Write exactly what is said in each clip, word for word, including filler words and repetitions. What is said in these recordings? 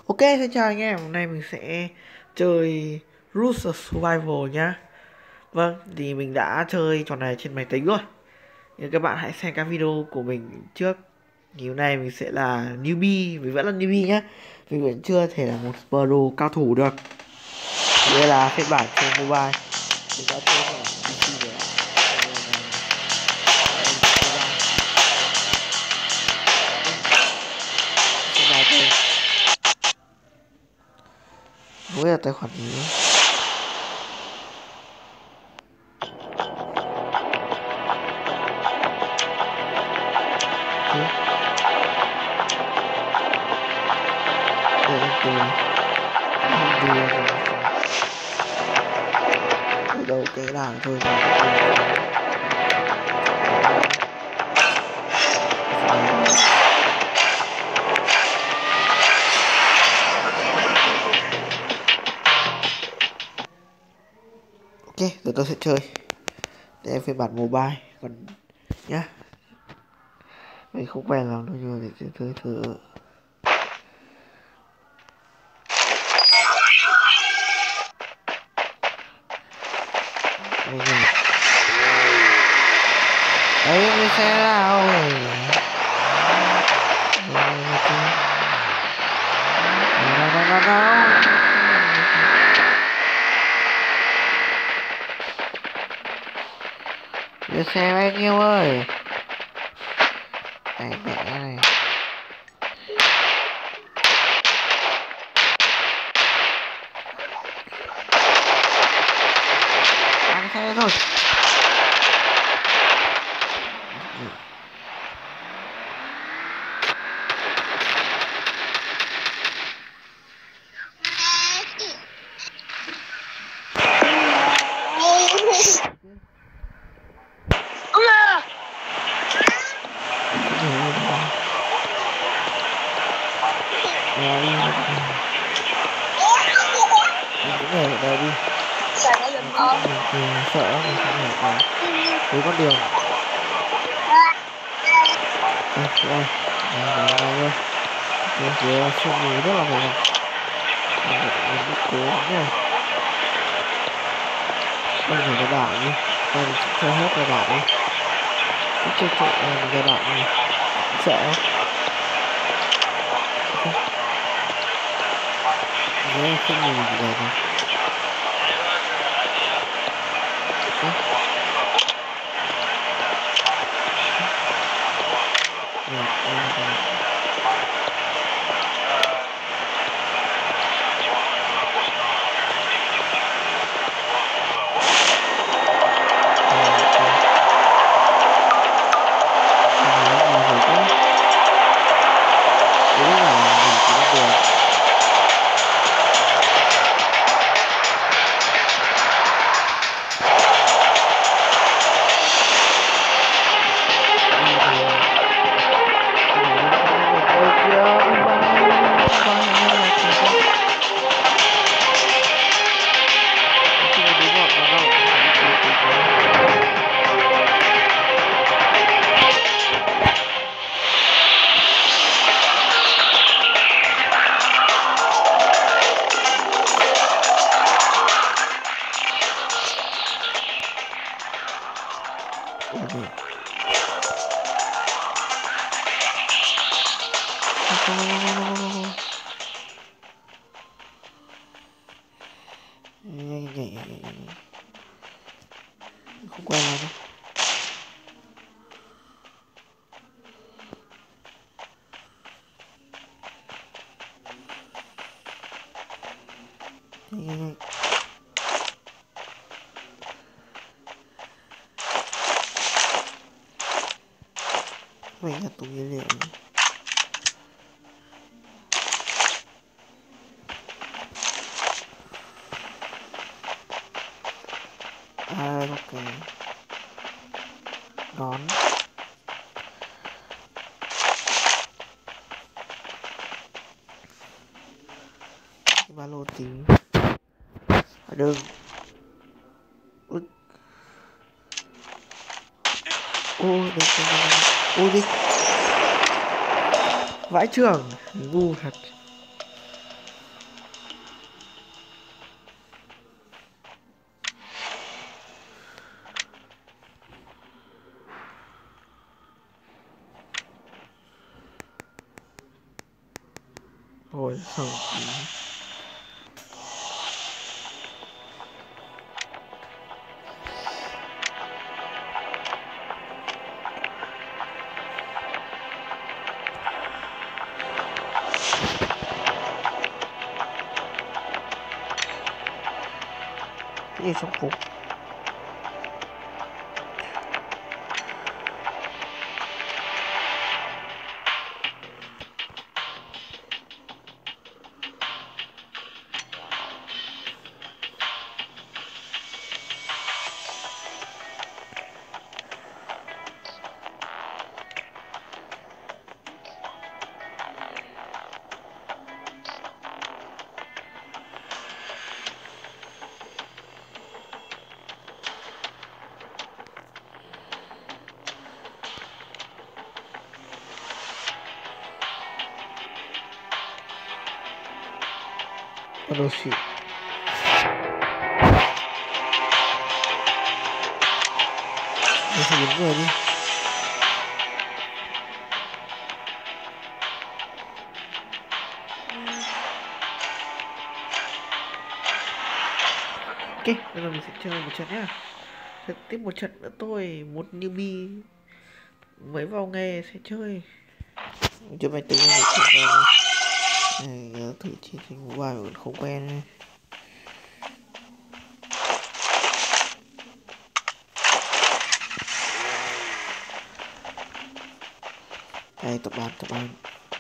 Ok, xin chào anh em, hôm nay mình sẽ chơi Roots of Survival nhá. Vâng, thì mình đã chơi trò này trên máy tính rồi. Nhưng các bạn hãy xem các video của mình trước. Thì hôm nay mình sẽ là newbie, mình vẫn là newbie nhá. Mình vẫn chưa thể là một pro cao thủ được. Đây là phiên bản trên mobile. Mình đã chơi phiên bản pê xê rồi. Đây là mobile. Xin vào chơi. Mới là tài khoản gì nữa. Đây em tôi không đi ở đâu cái đảng thôi. Ok, giờ tôi sẽ chơi để phiên bản mobile còn nhá. Mình không quen lắm đâu nhưng mà để chơi thử. Đây này. Đấy cái xe nào rồi. Nào nào nào nào. Cái xe anh yêu ơi. Này mẹ này. Ăn xe thôi. Mình cũng ở đây đi. Mình sợ mình không hiểu ở với con đường. Đây, đây, đây, đây luôn. Cái phía sương mù rất là dày. Mình mình cố nha. Đây là cái đảo đi. Đây mình sẽ chơi hết cái đảo đi. Cái chơi chơi mình cái đảo đi. Sợ không? Đấy sương mù gì đây thôi. Không quen lắm. Mình là tủ nhiên liệu. À ok. Nón. Cái ba lô tính. À đừng. Ui. Ôi được rồi. Ôi đi. Vãi trưởng. Ngu thật. Rồi xong cái gì trong phục bắt đầu xịn. Mình phải đứng người đi. Ok, bây giờ mình sẽ chơi một trận nhá. Thực tiếp một trận nữa thôi, một newbie mới vào nghề sẽ chơi. Chơi máy tính này không quen này. Nhớ thử chiến tranh mobile vẫn không quen này. Đây tập ban tập ban.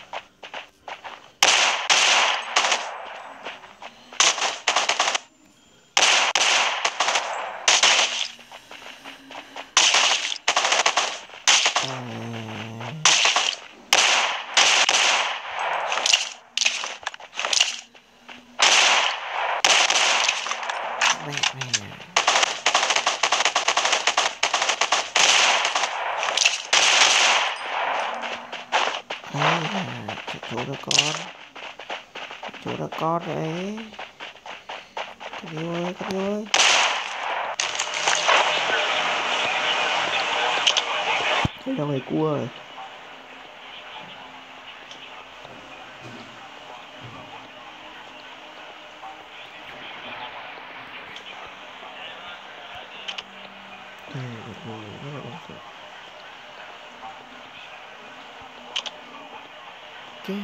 Mẹ mẹ. Đấy, chỗ đó con, chỗ đó con đấy, con yêu ơi, con yêu ơi. Thế là mày cua rồi. Đây, một người rất là ổn định. Ok.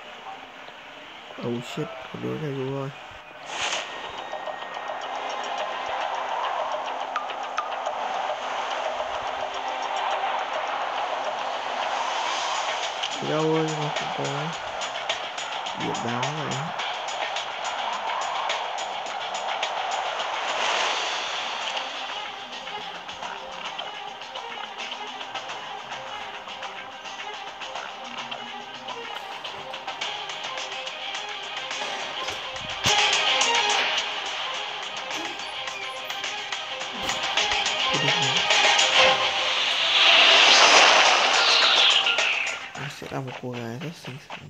Oh shit, con đứa này luôn rồi. Thì đâu ơi, mà không có biển báo vậy. Sẽ là một cô gái rất xinh xắn.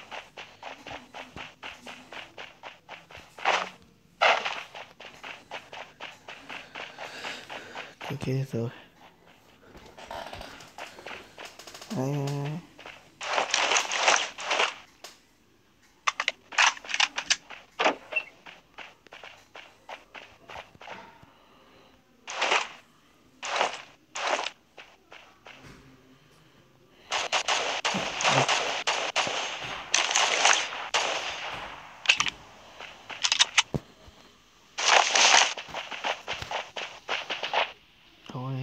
Ok rồi. Đây. Thôi.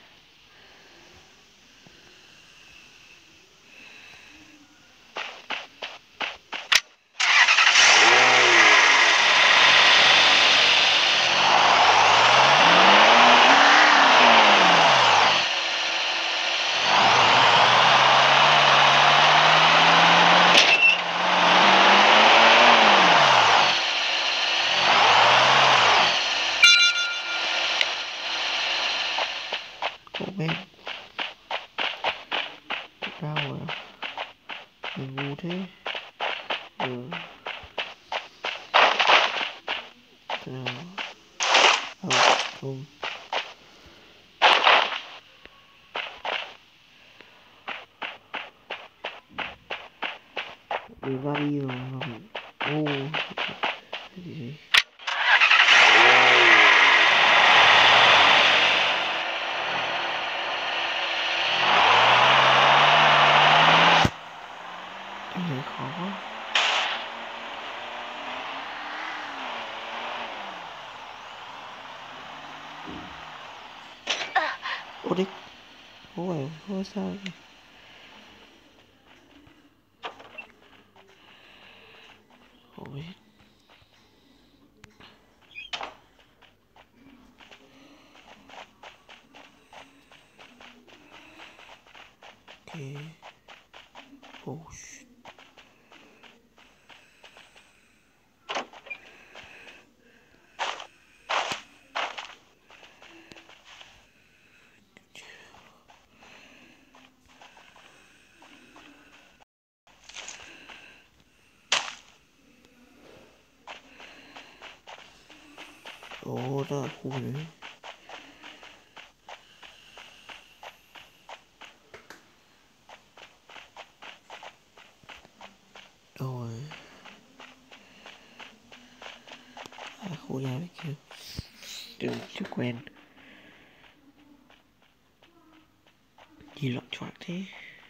Comment sao rồi mình ngu thế. Ừ. Thế nào? Không, không. từ vali rồi mà bị ô cái gì cái này khó quá. Ô đi không phải không sao ôi okay. Oh shit. Ồ, đó là khu này. Rồi à, khu nhà bên kia chưa, chưa quen gì loạn choạng thế.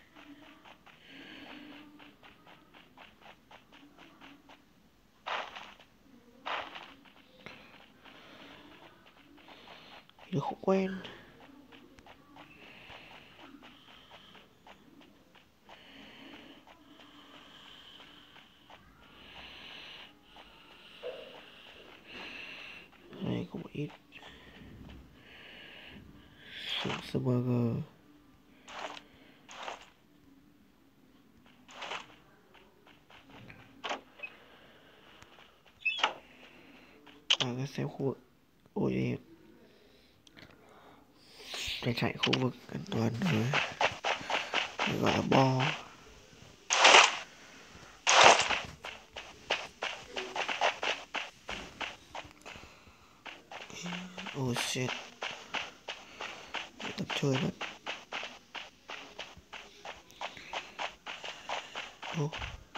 Nó không quen. Đây có một ít sữa burger. À, cái xem khu vực ôi em phải chạy khu vực an toàn rồi, gọi là bo. Oh shit, tập chơi mất. Oh.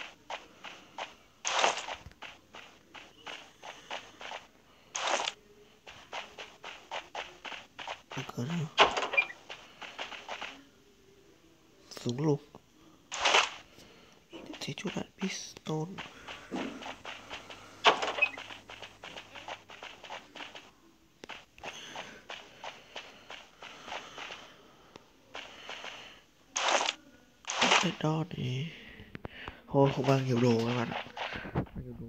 Cỡ nào súng lục thế chút đạn pistol. Cái đó thì thôi không mang nhiều đồ các bạn ạ. Mang nhiều đồ.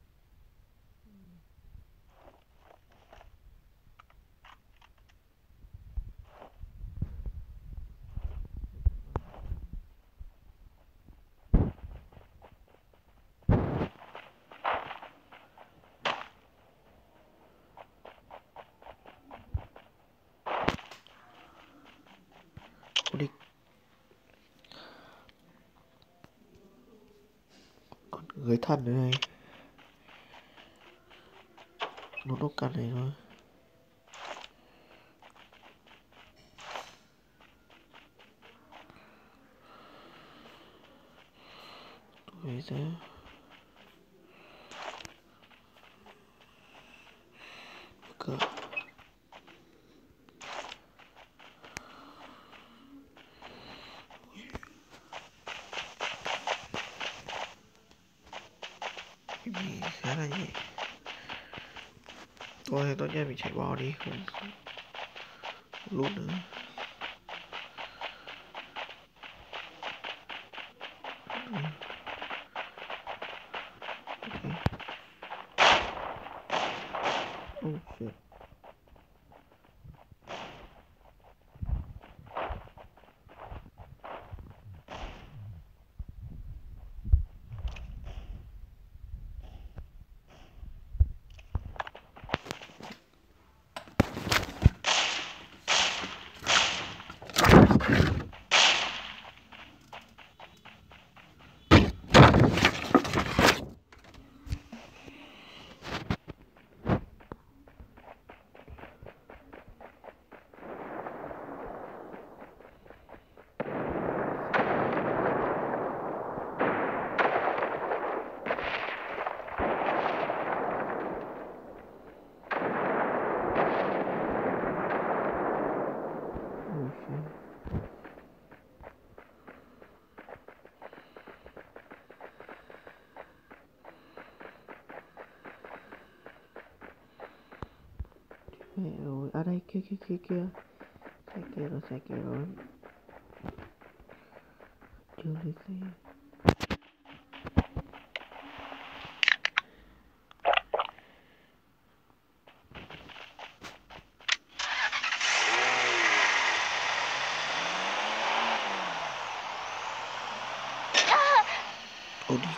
Đi. Còn người thân nữa này, nó nó cắn này thôi. Tuổi ra cỡ cái gì khá là nhẹ. Thôi tốt nhất mình chạy bò đi, không, không lút nữa. Ừ. Okay. Oh shit. Mẹ rồi, ở đây kia kia kia kia. Xe kia rồi, xe kia rồi. Chưa đi xe. Ồ đi.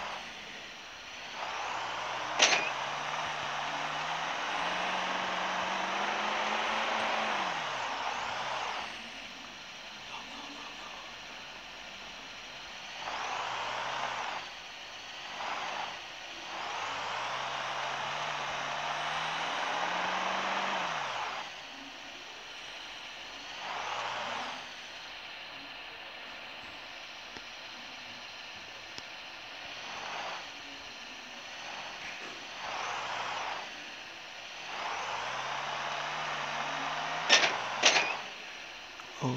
Ồ.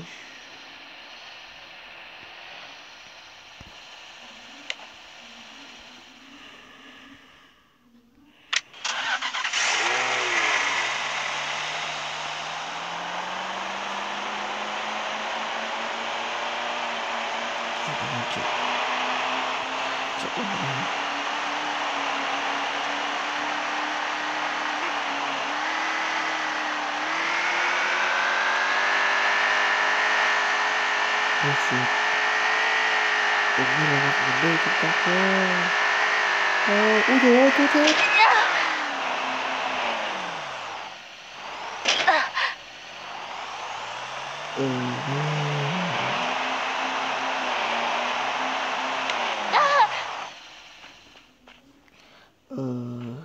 Chị chỗ này ôi shit, đúng như là một vấn đề chúng ta thôi. Ôi ôi dồi ôi, tôi chết. Ừ. Uh,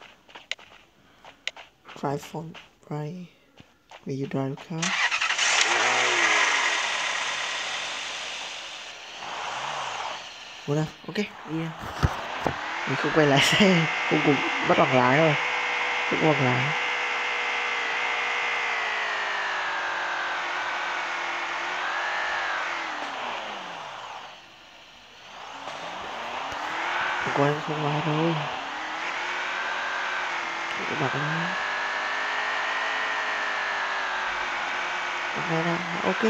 drive from right when you drive a car. Muốn nào, ok, đi nào. Mình không quay lái xe, không cùng bắt bằng lái rồi, không có bằng lái. Không có em không lái đâu. Các bạn ơi, này nào, ok.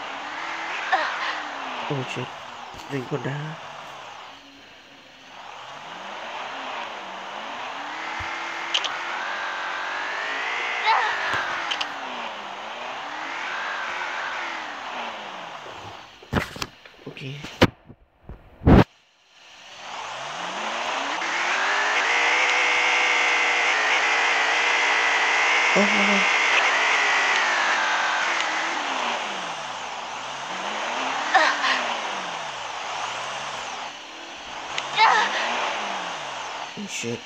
Oh shit, mình còn đá. Ok. Oh, oh, oh. Oh shit.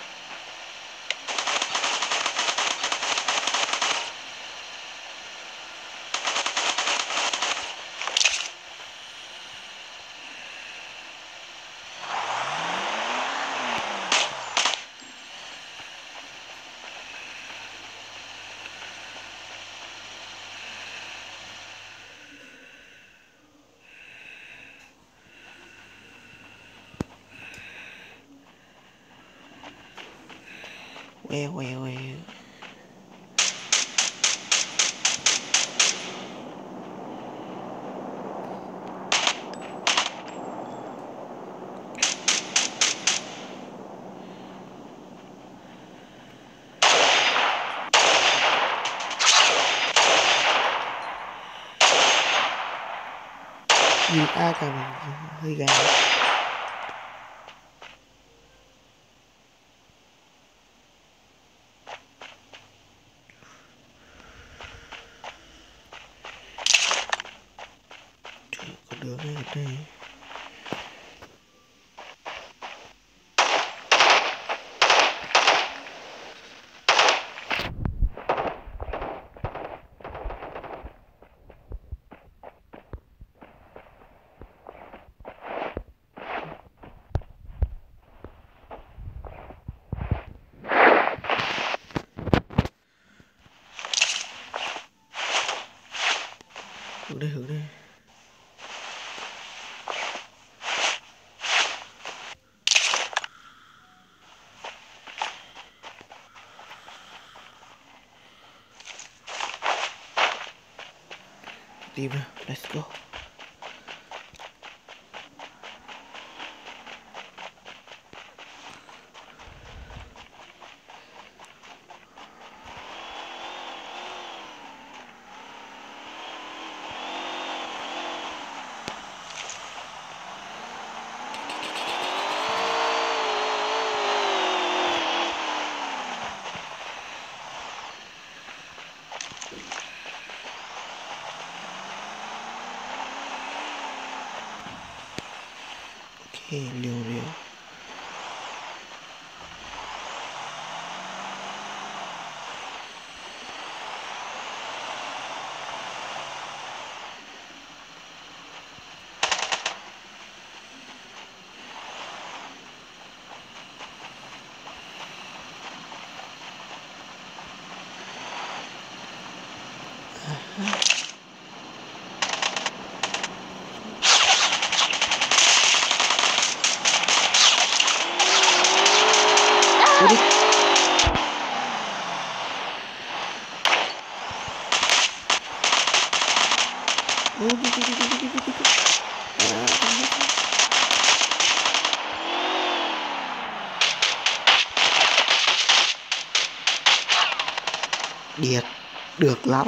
Well, well, well. Nhìn ai cả mình hơi gà. Trời, con đường này ở đây. Hướng đây, hướng đây. team nào. Let's go. Okay, liều liều. Ôi đi. Ôi đi đi đi đi đi đi đi. Điệt, được lắm.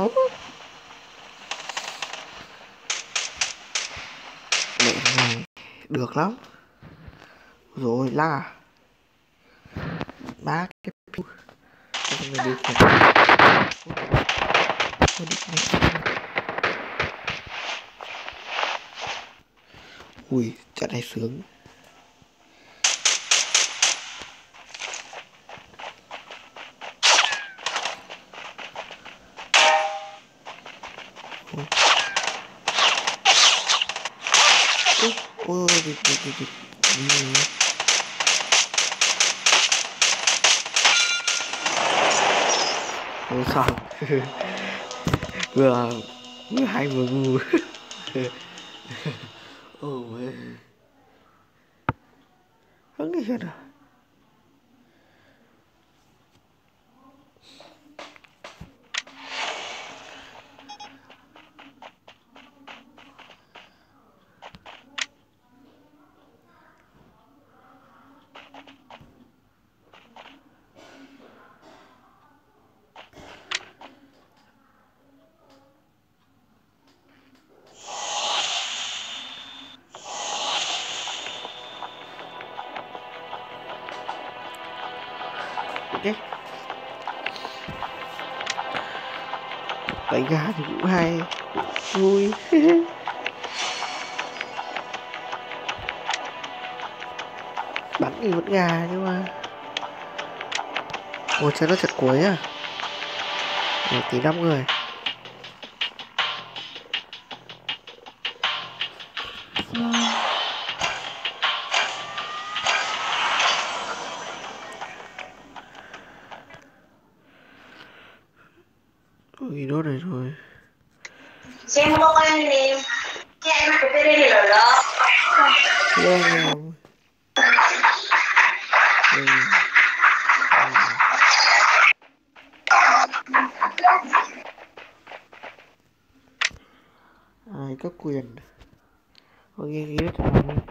Mẹ này, được lắm. Rồi la. Ba cái piu. Người điều khiển. Ôi đi mẹ. Ui, trận này sướng. Ôi, ôi, ôi, đi, đi, đi, đi. Đi. Ôi sao vừa vừa hay vừa ngu. Oh man, không nghĩ ra. Okay. Đánh gà thì cũng hay, cũng vui. Bắn thì vẫn gà nhưng mà ôi chơi nó chật cuối à. Để tí năm người. Ôi đốt này rồi. Xem cô anh em. Chị em có cái đây rồi đó. Lên em. Ừ. Ai có quyền. Ôi nghe ghê thật.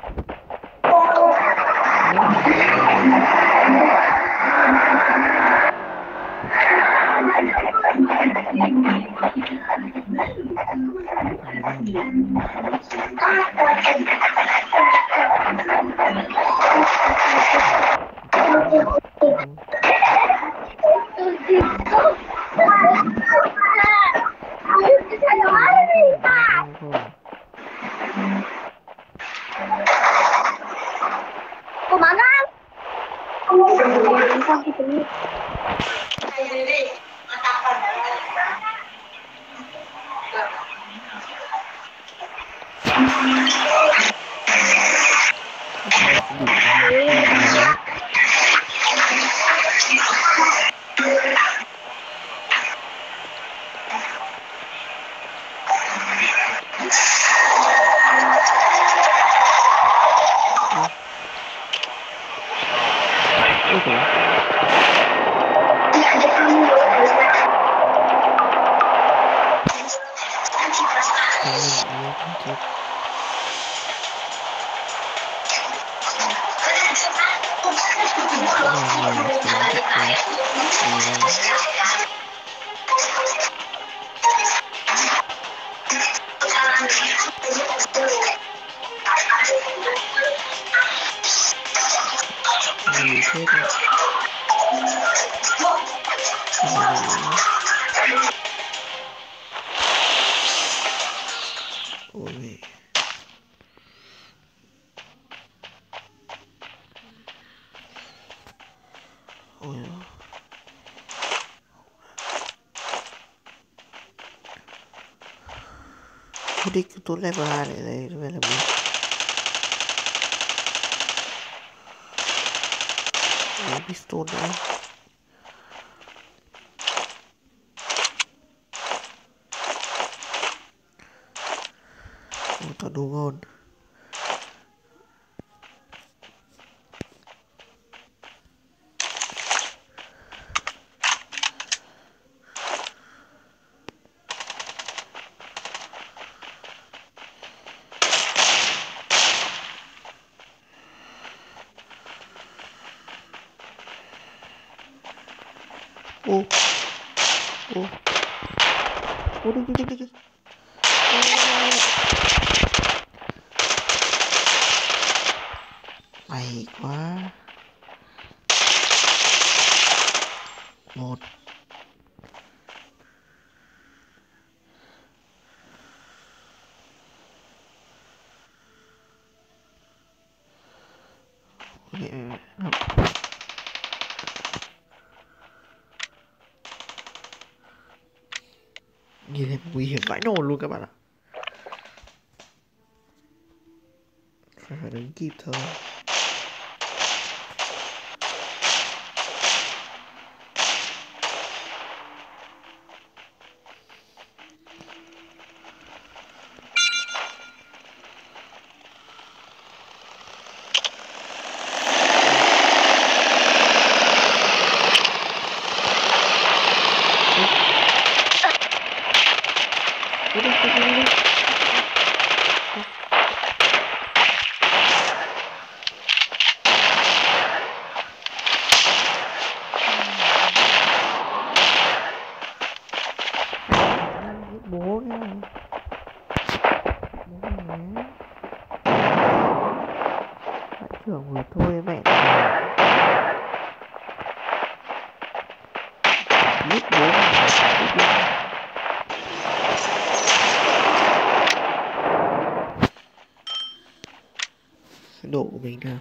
Cô bán á? Không thì tính. Đây đi. Ừ. là người sử dụng chất của vì vì thế thôi. Ôi mẹ. Ôi đó. Thôi đi cứ tốt level hai lại đây về là mình lấy pistol nữa. Ôi tao đủ ngon. Ô ô ô đi đi đi đi. May quá. Một mẹ mẹ như thế nguy hiểm vãi nồi luôn các bạn ạ. Phải phải đứng kịp thôi. Bố nha. Bố nhé. Bạn trưởng vừa thôi mẹ. Biết bố cái độ của mình nào.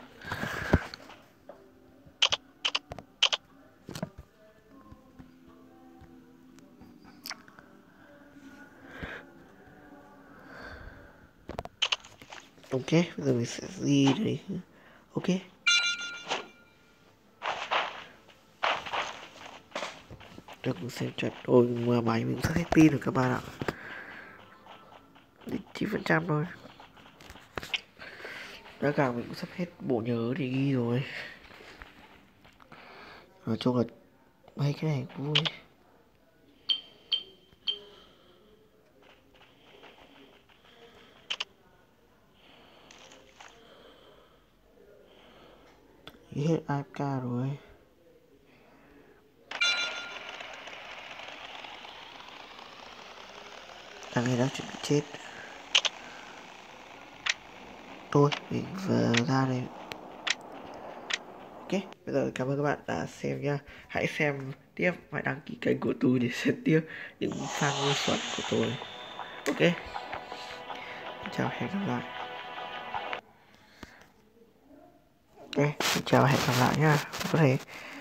Ok, bây giờ mình sẽ gì đấy. Ok. Được, mình xem trận. Ôi, mà máy mình sắp hết pin rồi các bạn ạ. chín phần trăm thôi. Đã cả mình cũng sắp hết bộ nhớ để ghi rồi. Nói chung là mấy cái này vui. Hết a ép ca rồi. Thằng này đang chuẩn bị chết. Thôi mình vừa ra đây. Ok, bây giờ cảm ơn các bạn đã xem nha. Hãy xem tiếp và đăng ký kênh của tôi để xem tiếp những fan ngu xuẩn của tôi. Ok, chào hẹn gặp lại. Ok, chào hẹn gặp lại nha. Có thể